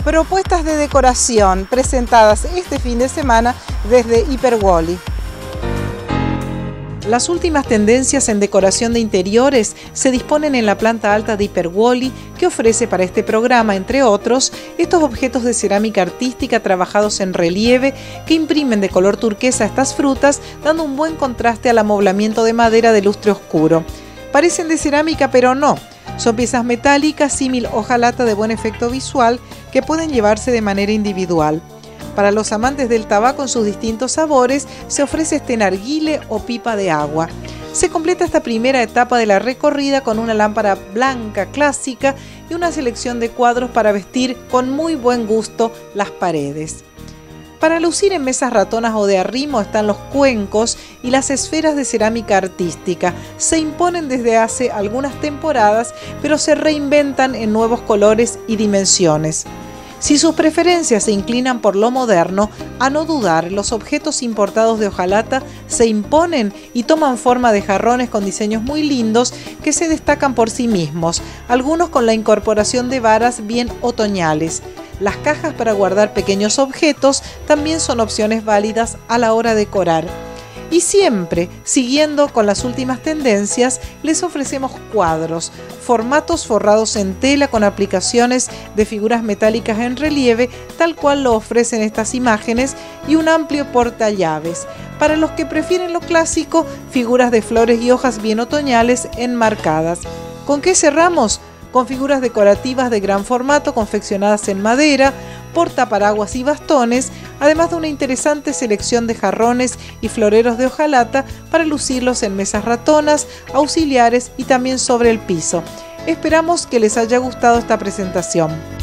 Propuestas de decoración presentadas este fin de semana desde Hiperwally. Las últimas tendencias en decoración de interiores se disponen en la planta alta de Hiperwally, que ofrece para este programa, entre otros, estos objetos de cerámica artística trabajados en relieve que imprimen de color turquesa estas frutas, dando un buen contraste al amoblamiento de madera de lustre oscuro. Parecen de cerámica, pero no. Son piezas metálicas símil hojalata de buen efecto visual que pueden llevarse de manera individual. Para los amantes del tabaco en sus distintos sabores, se ofrece este narguile o pipa de agua. Se completa esta primera etapa de la recorrida con una lámpara blanca clásica y una selección de cuadros para vestir con muy buen gusto las paredes. Para lucir en mesas ratonas o de arrimo están los cuencos y las esferas de cerámica artística. Se imponen desde hace algunas temporadas, pero se reinventan en nuevos colores y dimensiones. Si sus preferencias se inclinan por lo moderno, a no dudar, los objetos importados de hojalata se imponen y toman forma de jarrones con diseños muy lindos que se destacan por sí mismos, algunos con la incorporación de varas bien otoñales. Las cajas para guardar pequeños objetos también son opciones válidas a la hora de decorar. Y siempre, siguiendo con las últimas tendencias, les ofrecemos cuadros, formatos forrados en tela con aplicaciones de figuras metálicas en relieve, tal cual lo ofrecen estas imágenes, y un amplio portallaves. Para los que prefieren lo clásico, figuras de flores y hojas bien otoñales enmarcadas. ¿Con qué cerramos? Con figuras decorativas de gran formato confeccionadas en madera, portaparaguas y bastones, además de una interesante selección de jarrones y floreros de hojalata para lucirlos en mesas ratonas, auxiliares y también sobre el piso. Esperamos que les haya gustado esta presentación.